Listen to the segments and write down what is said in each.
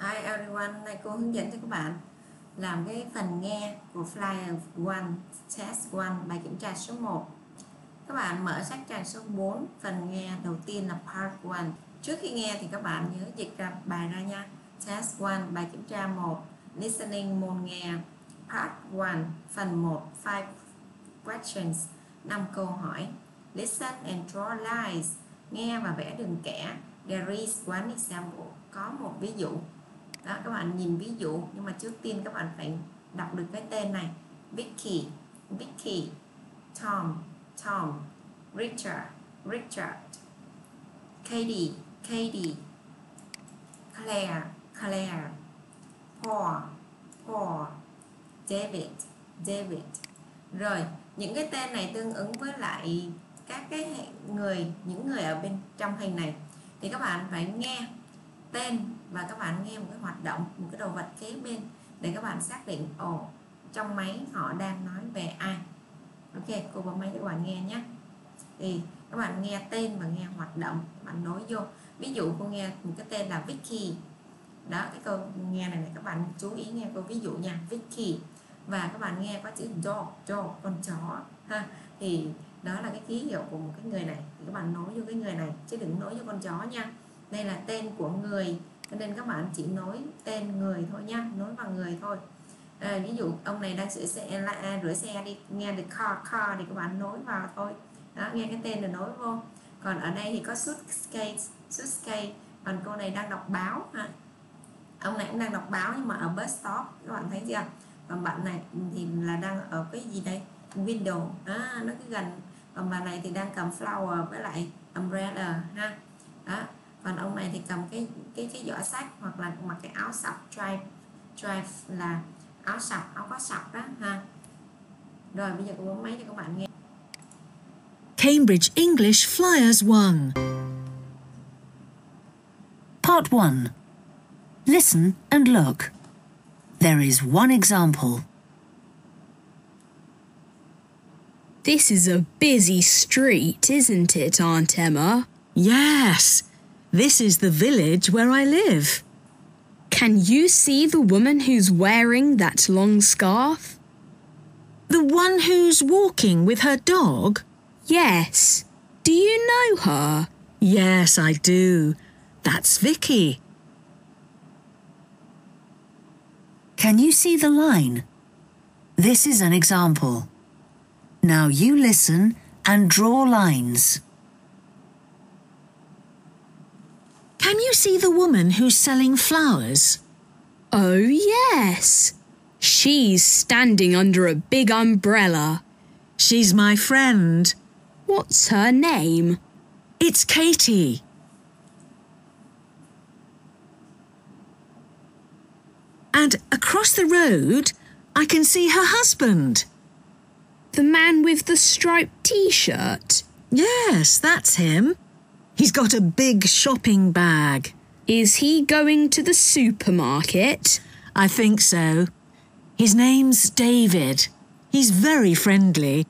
Hi everyone, nay cô hướng dẫn cho các bạn làm cái phần nghe của Flyer 1, Test 1, bài kiểm tra số 1. Các bạn mở sách trang số 4, phần nghe đầu tiên là Part 1. Trước khi nghe thì các bạn nhớ dịch ra bài ra nha. Test 1, bài kiểm tra 1, Listening môn nghe, Part 1, phần 1, 5 questions, 5 câu hỏi. Listen and draw lines, nghe và vẽ đường kẻ. There is one example, có một ví dụ. Đó, các bạn nhìn ví dụ, nhưng mà trước tiên các bạn phải đọc được cái tên này. Vicky, Tom, Richard, Katie, Claire, Paul, David. Rồi, những cái tên này tương ứng với lại các cái những người ở bên trong hình này. Thì các bạn phải nghe tên và các bạn nghe một cái hoạt động, một cái đồ vật kế bên để các bạn xác định trong máy họ đang nói về ai. Ok, cô bấm máy cho các bạn nghe nhé. Thì các bạn nghe tên và nghe hoạt động, các bạn nối vô. Ví dụ cô nghe một cái tên là Vicky. Đó, cái câu nghe này các bạn chú ý nghe câu ví dụ nha, Vicky. Và các bạn nghe có chữ dog, con chó ha. Thì đó là cái ký hiệu của một cái người này, thì các bạn nối vô cái người này chứ đừng nối vô con chó nha. Đây là tên của người, cho nên các bạn chỉ nối tên người thôi nha, nối vào người thôi. Ví dụ ông này đang rửa xe đi, nghe được car thì các bạn nối vào thôi. Đó, nghe cái tên rồi nối vô. Còn ở đây thì có suitcase, còn cô này đang đọc báo ha. Ông này cũng đang đọc báo nhưng mà ở bus stop, các bạn thấy chưa? Còn bạn này thì là đang ở cái gì đây? Window, nó cứ gần. Còn bà này thì đang cầm flower với lại umbrella ha. Đó. Còn ông này thì cầm cái giỏ sách hoặc là mặc cái áo sọc, drive là áo có sọc đó ha. Rồi bây giờ cô bấm máy cho các bạn nghe. Cambridge English Flyers 1. Part 1. Listen and look. There is one example. This is a busy street, isn't it, Aunt Emma? Yes, this is the village where I live. Can you see the woman who's wearing that long scarf? The one who's walking with her dog? Yes. Do you know her? Yes, I do. That's Vicky. Can you see the line? This is an example. Now you listen and draw lines. Can you see the woman who's selling flowers? Oh, yes. She's standing under a big umbrella. She's my friend. What's her name? It's Katie. And across the road, I can see her husband. The man with the striped t-shirt? Yes, that's him. He's got a big shopping bag. Is he going to the supermarket? I think so. His name's David. He's very friendly.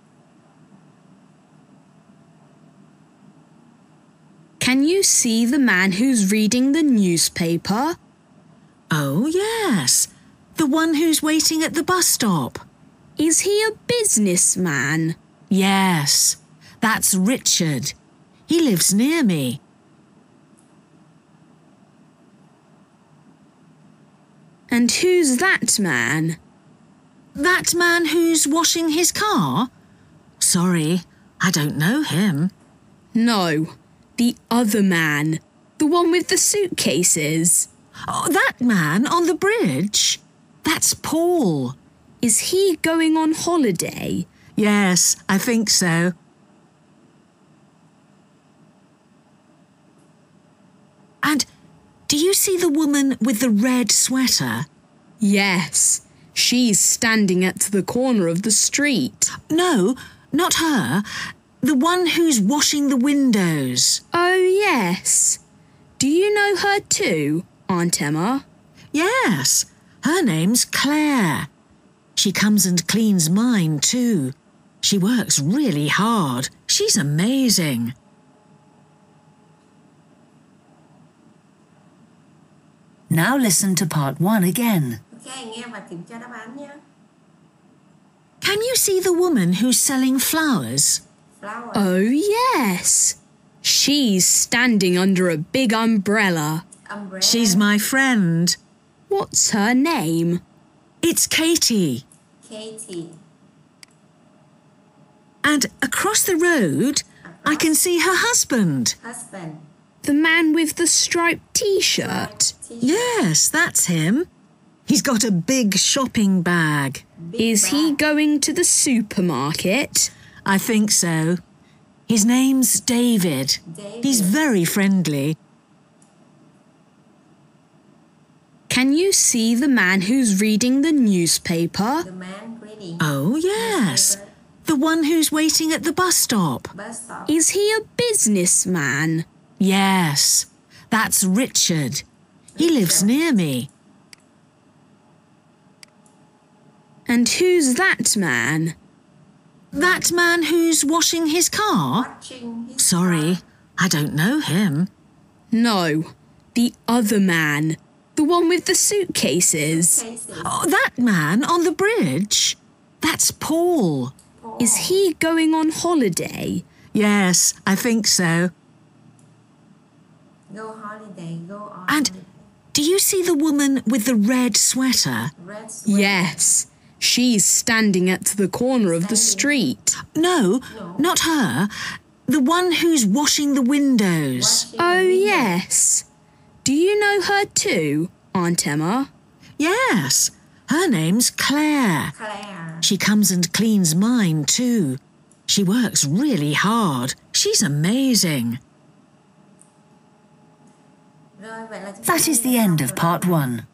Can you see the man who's reading the newspaper? Oh, yes. The one who's waiting at the bus stop. Is he a businessman? Yes. That's Richard. He lives near me. And who's that man? That man who's washing his car? Sorry, I don't know him. No, the other man. The one with the suitcases. Oh, that man on the bridge? That's Paul. Is he going on holiday? Yes, I think so. And do you see the woman with the red sweater? Yes, she's standing at the corner of the street. No, not her. The one who's washing the windows. Oh, yes. Do you know her too, Aunt Emma? Yes, her name's Claire. She comes and cleans mine too. She works really hard. She's amazing. Now listen to part 1 again. Ok, nghe và kiểm tra đáp án nhé. Can you see the woman who's selling flowers? Flower. Oh, yes. She's standing under a big umbrella. Umbrella. She's my friend. What's her name? It's Katie. Katie. And across the road, I can see her husband. Husband. The man with the striped t-shirt. T-shirt. Yes, that's him. He's got a big shopping bag. Big Is he bag. going to the supermarket? I think so. His name's David. David. He's very friendly. Can you see the man who's reading the newspaper? The man reading. Oh, yes. Newspaper. The one who's waiting at the bus stop. Bus stop. Is he a businessman? Yes, that's Richard. He lives near me. And who's that man? That man who's washing his car? Watching his Sorry, car. I don't know him. No, the other man. The one with the suitcases. Cases. Oh, that man on the bridge? That's Paul. Paul. Is he going on holiday? Yes, I think so. Go holiday. Go on. And holiday. do you see the woman with the red sweater? Red sweater. Yes, she's standing at the corner of the street. No, No. not her. The one who's washing the windows. Watching Oh, the window. yes. Do you know her too, Aunt Emma? Yes, her name's Claire. Claire. She comes and cleans mine too. She works really hard. She's amazing. Rồi, vậy là chúng ta That is the đã end xong of rồi. part 1.